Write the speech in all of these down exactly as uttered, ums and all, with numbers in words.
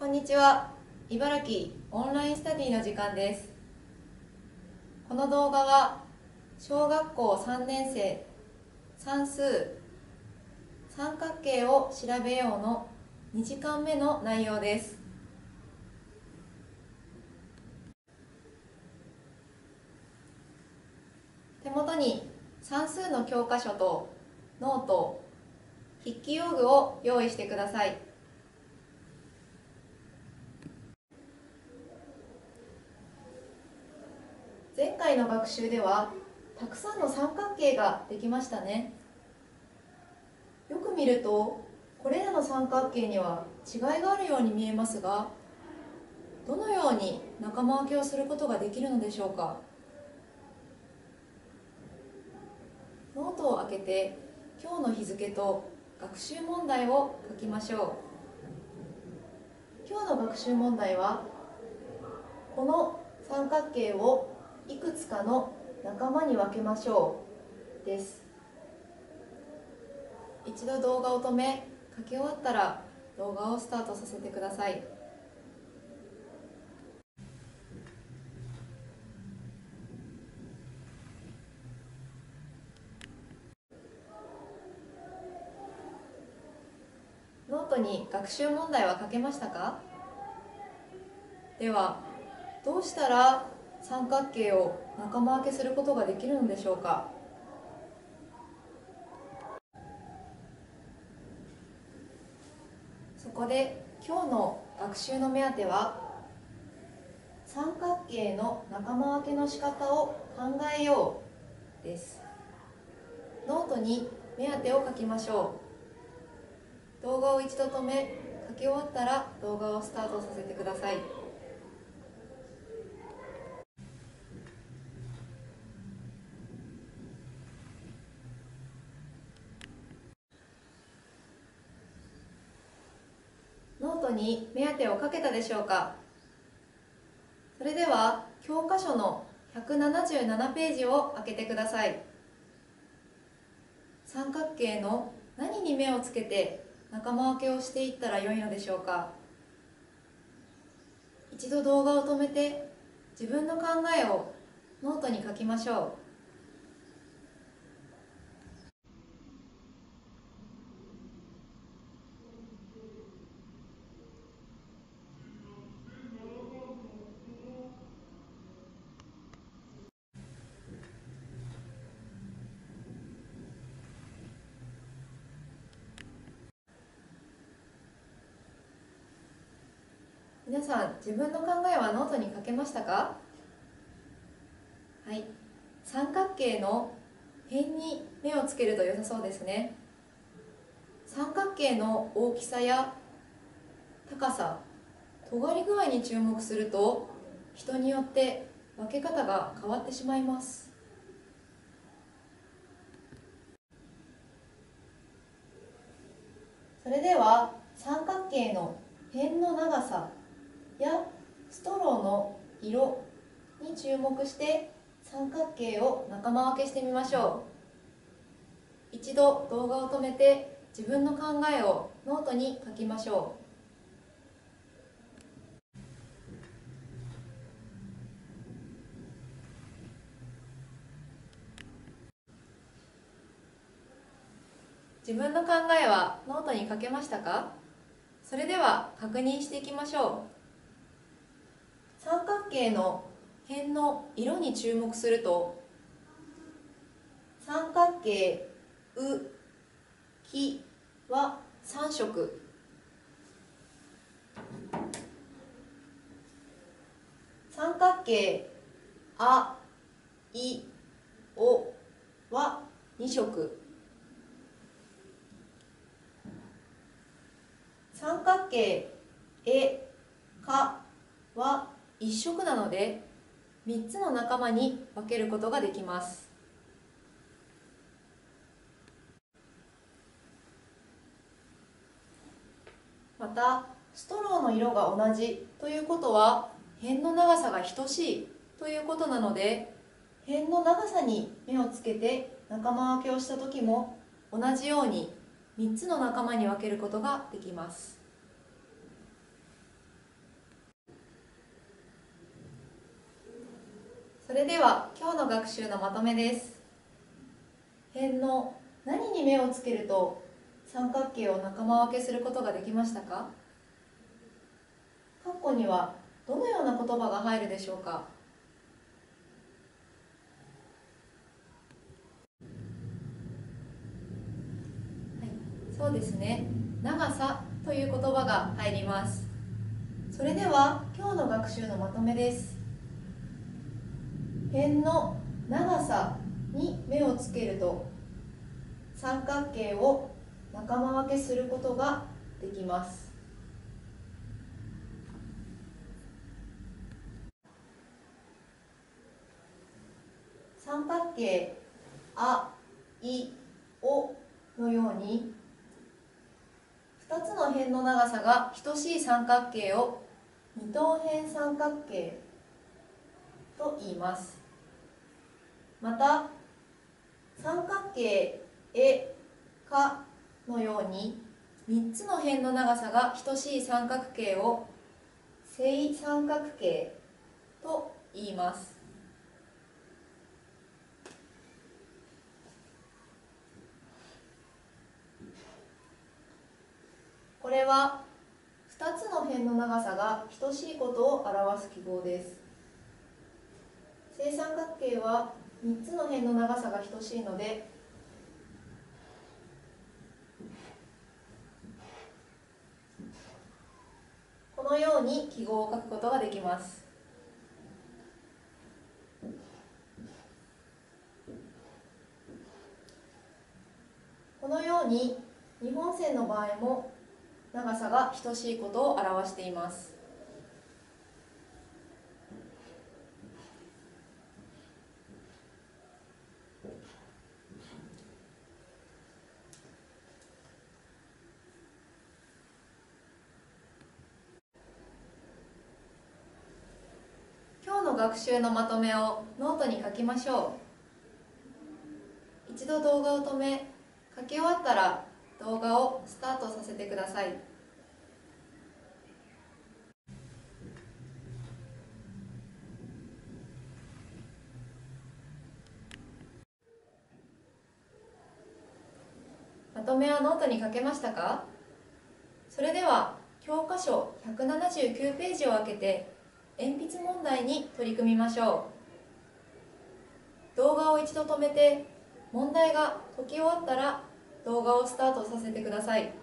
こんにちは。茨城オンラインスタディの時間です。この動画は小学校さんねん生算数三角形を調べようのにじかんめの内容です。手元に算数の教科書とノート、筆記用具を用意してください。前回の学習ではたくさんの三角形ができましたね。よく見るとこれらの三角形には違いがあるように見えますが、どのように仲間分けをすることができるのでしょうか。ノートを開けて今日の日付と学習問題を書きましょう。今日の学習問題はこの三角形をいくつかの仲間に分けましょうです。一度動画を止め、書き終わったら動画をスタートさせてください。ノートに学習問題は書けましたか？では、どうしたら三角形を仲間分けすることができるのでしょうか？そこで今日の学習の目当ては、三角形の仲間分けの仕方を考えようです。ノートに目当てを書きましょう。動画を一度止め、書き終わったら動画をスタートさせてください。ノートに目当てを書けたでしょうか？それでは教科書のひゃくななじゅうななページを開けてください。三角形の何に目をつけて仲間分けをしていったらよいのでしょうか？一度動画を止めて自分の考えをノートに書きましょう。皆さん、自分の考えはノートに書けましたか？はい、三角形の辺に目をつけると良さそうですね。三角形の大きさや高さ、尖り具合に注目すると、人によって分け方が変わってしまいます。それでは三角形の辺の長さやストローの色に注目して三角形を仲間分けしてみましょう。一度動画を止めて自分の考えをノートに書きましょう。自分の考えはノートに書けましたか？それでは確認していきましょう。三角形の辺の色に注目すると、三角形う、きはさん色、三角形あ、い、おはに色、三角形え、かはいっ色なのでみっつの仲間に分けることができます。またストローの色が同じということは辺の長さが等しいということなので、辺の長さに目をつけて仲間分けをした時も同じようにみっつの仲間に分けることができます。 れでは今日の学習のまとめです。辺の何に目をつけると三角形を仲間分けすることができましたか？括弧にはどのような言葉が入るでしょうか？はい、そうですね。長さという言葉が入ります。それでは今日の学習のまとめです。辺の長さに目をつけると三角形を仲間分けすることができます。三角形あ、い、おのようにふたつの辺の長さが等しい三角形を二等辺三角形と言います。また三角形え、かのようにみっつの辺の長さが等しい三角形を正三角形と言います。これはふたつの辺の長さが等しいことを表す記号です。正三角形はみっつの辺の長さが等しいので、このように記号を書くことができます。このように二本線の場合も長さが等しいことを表しています。今日の学習のまとめをノートに書きましょう。一度動画を止め、書き終わったら動画をスタートさせてください。まとめはノートに書けましたか？それでは教科書ひゃくななじゅうきゅうページを開けて鉛筆問題に取り組みましょう。動画を一度止めて問題が解き終わったら動画をスタートさせてください。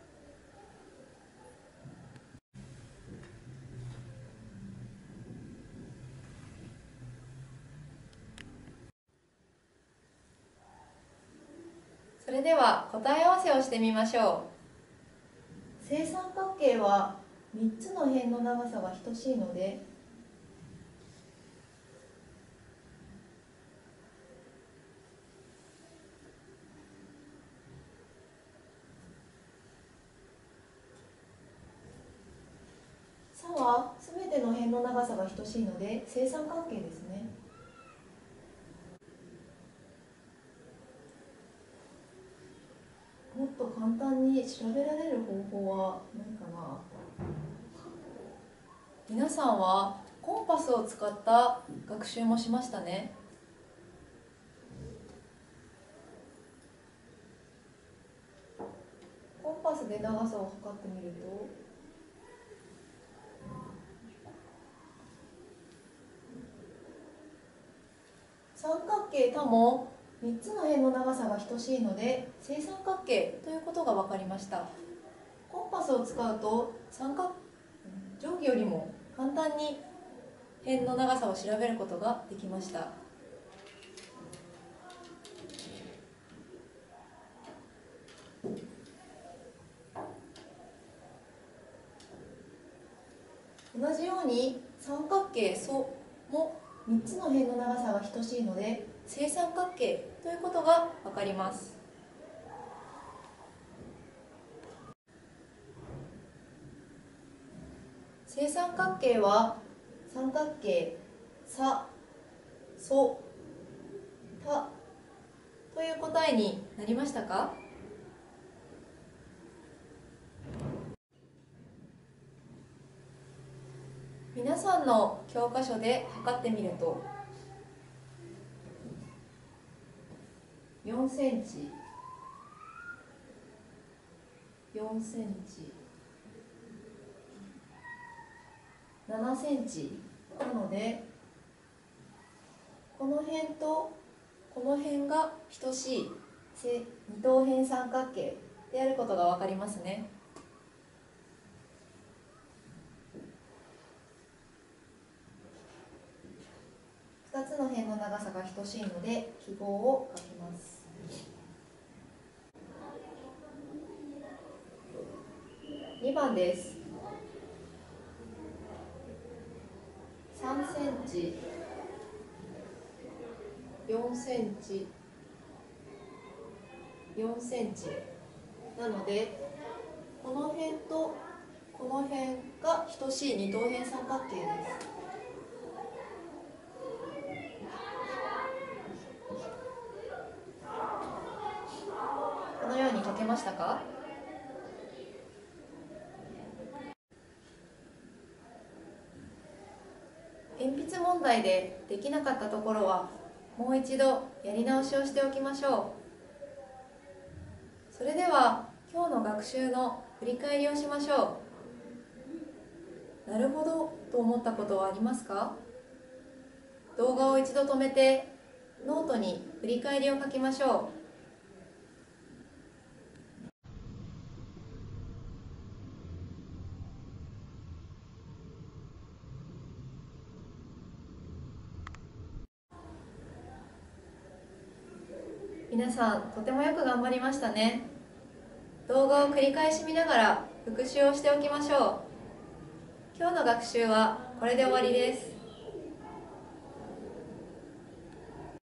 それでは答え合わせをしてみましょう。正三角形はみっつの辺の長さが等しいので、差はすべての辺の長さが等しいので正三角形ですね。もっと簡単に調べられる方法はないかな。皆さんはコンパスを使った学習もしましたね。コンパスで長さを測ってみると、三角形ともみっつの辺の長さが等しいので正三角形ということが分かりました。コンパスを使うと三角定規よりも簡単に辺の長さを調べることができました。同じように三角形ソもみっつの辺の長さが等しいので正三角形ということが分かります。正三角形は三角形サ、ソ、タという答えになりましたか？皆さんの教科書で測ってみるとんセンチ、よんセンチ、ななセンチなので、この辺とこの辺が等しい二等辺三角形であることが分かりますね。ふたつの辺の長さが等しいので記号を書きます。にばんです。さんセンチ、よんセンチ、よんセンチなので、この辺とこの辺が等しい二等辺三角形です。このように書けましたか？鉛筆問題でできなかったところはもう一度やり直しをしておきましょう。それでは今日の学習の振り返りをしましょう。なるほどと思ったことはありますか？動画を一度止めてノートに振り返りを書きましょう。皆さんとてもよく頑張りましたね。動画を繰り返し見ながら復習をしておきましょう。今日の学習はこれで終わりです。